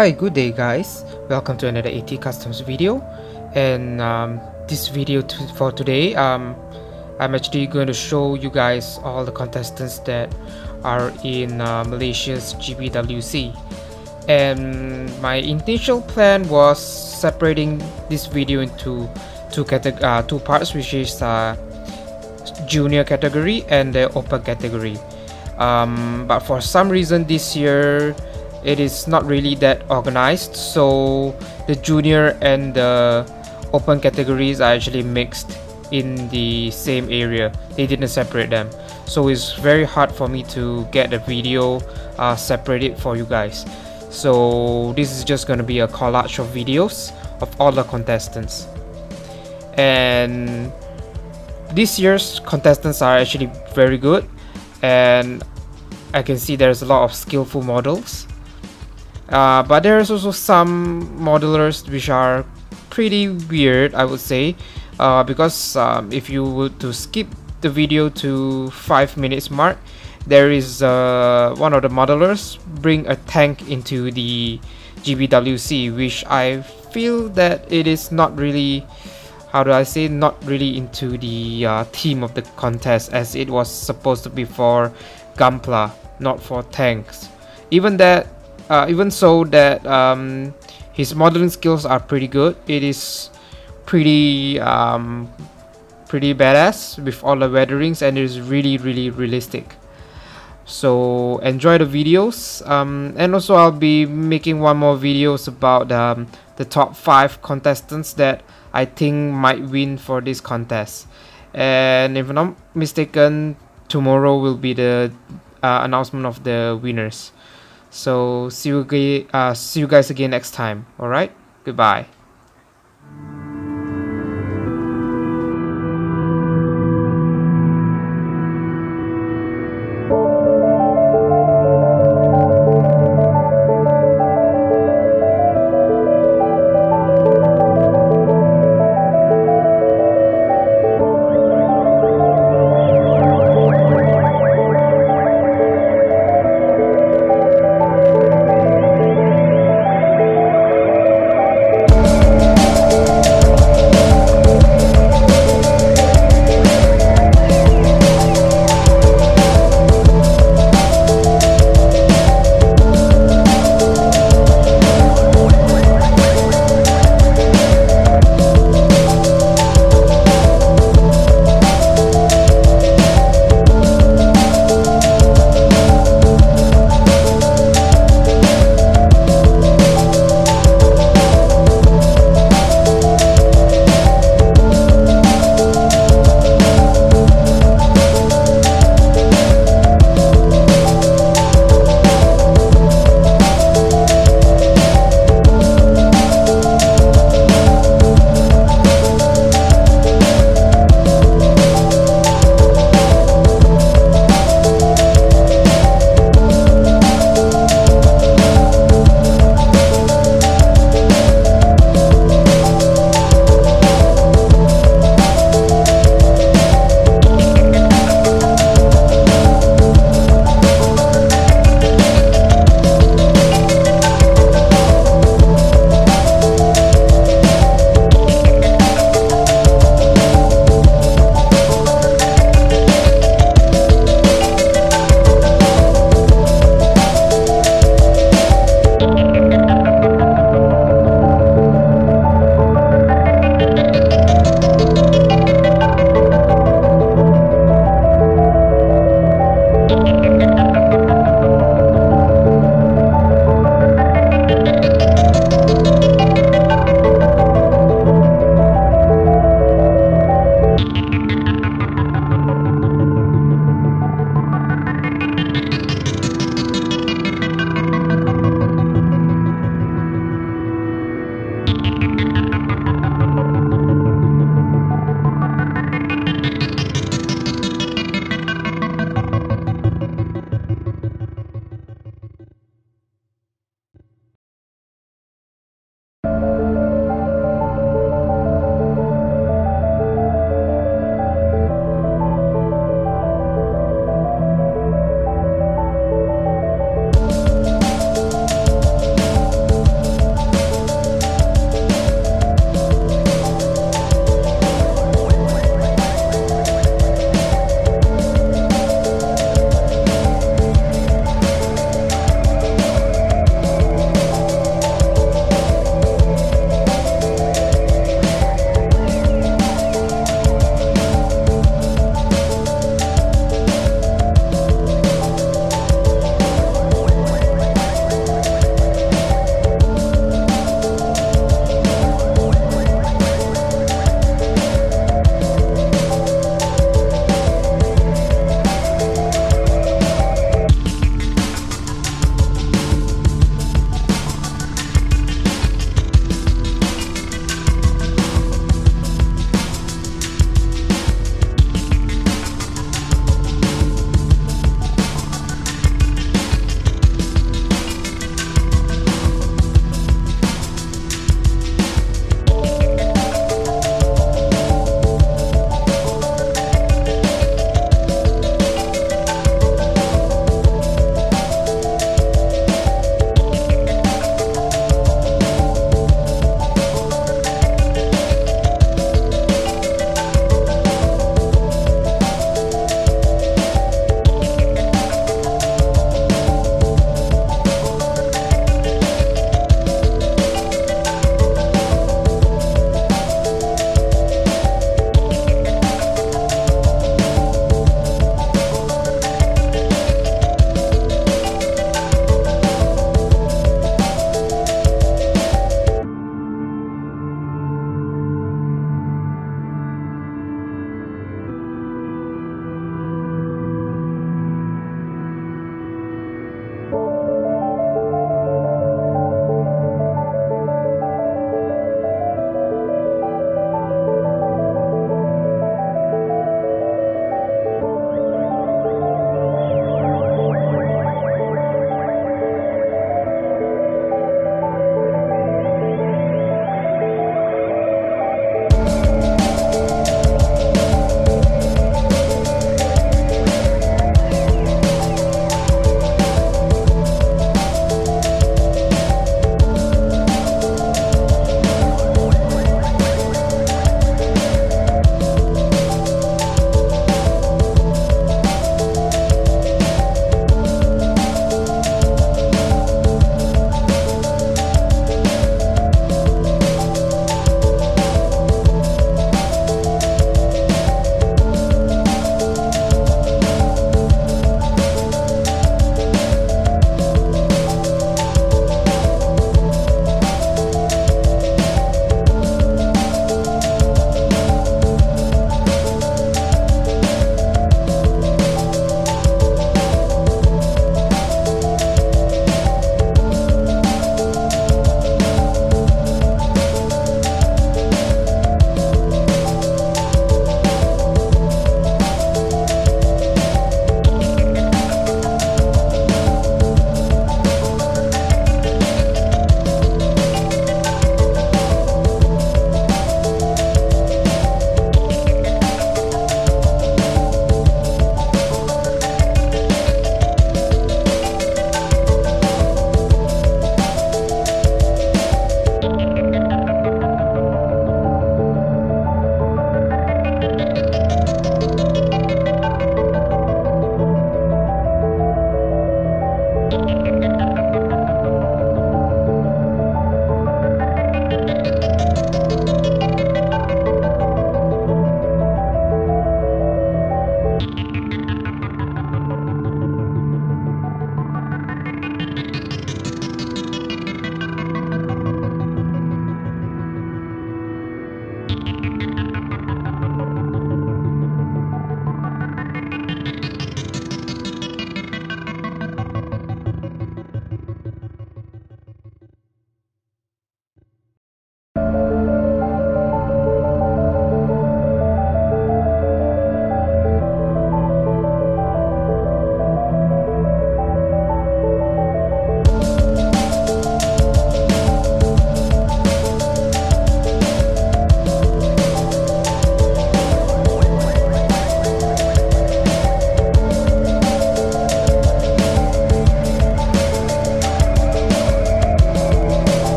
Hi, good day guys. Welcome to another AT Customs video. And this video for today, I'm actually going to show you guys all the contestants that are in Malaysia's GBWC. And my initial plan was separating this video into two parts, which is junior category and the open category. But for some reason this year it is not really that organized, so the junior and the open categories are actually mixed in the same area. They didn't separate them, so it's very hard for me to get a video separated for you guys. So this is just going to be a collage of videos of all the contestants, and this year's contestants are actually very good, and I can see there's a lot of skillful models. But there's also some modelers which are pretty weird, I would say, because if you were to skip the video to 5 minutes mark, there is one of the modelers bring a tank into the GBWC, which I feel that it is not really, how do I say, not really into the theme of the contest, as it was supposed to be for Gunpla, not for tanks. Even so that his modeling skills are pretty good. It is pretty badass with all the weatherings, and it is really realistic. So enjoy the videos, and also I'll be making one more videos about the top 5 contestants that I think might win for this contest. And if I'm not mistaken, tomorrow will be the announcement of the winners. So see you guys again next time. Alright, goodbye.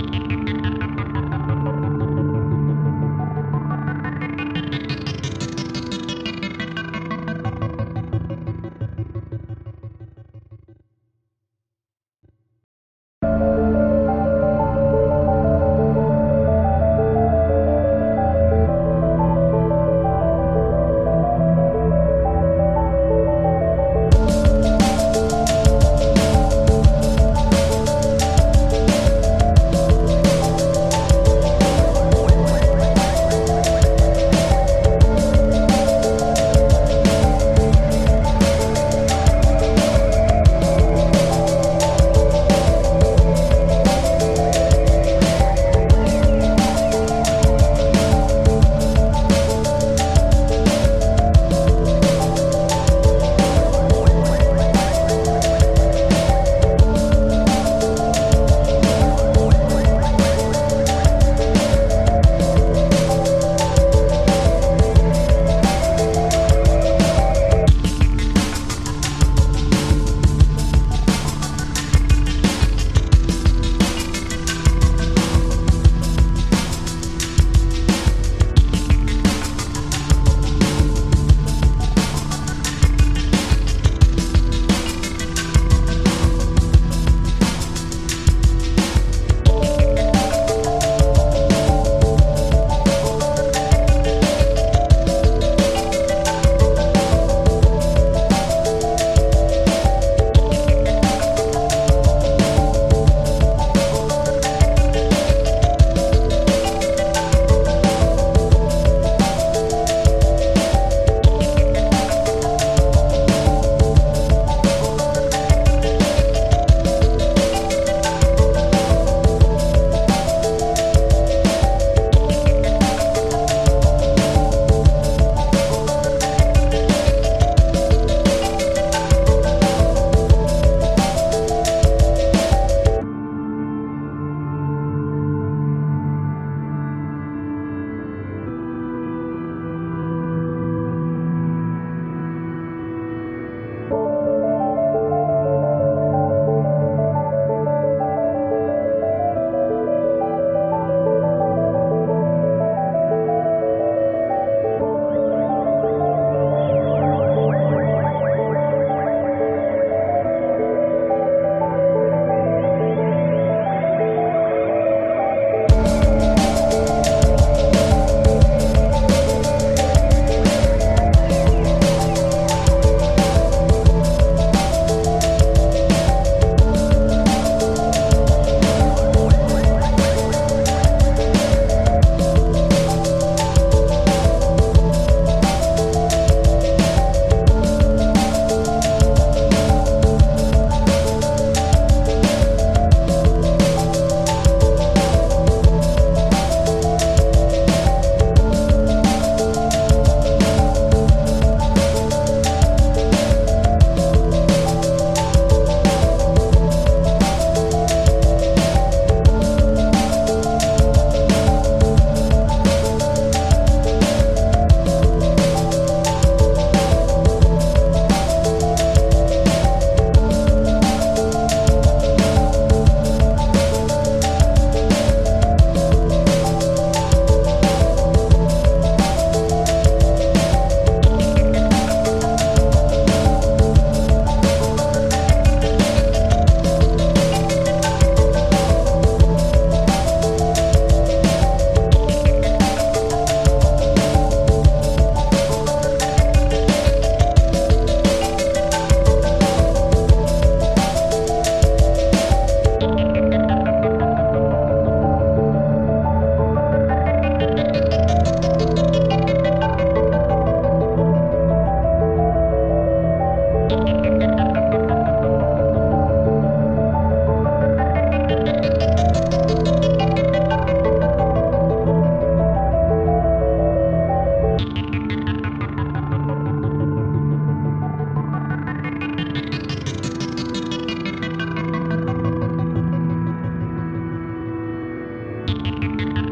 you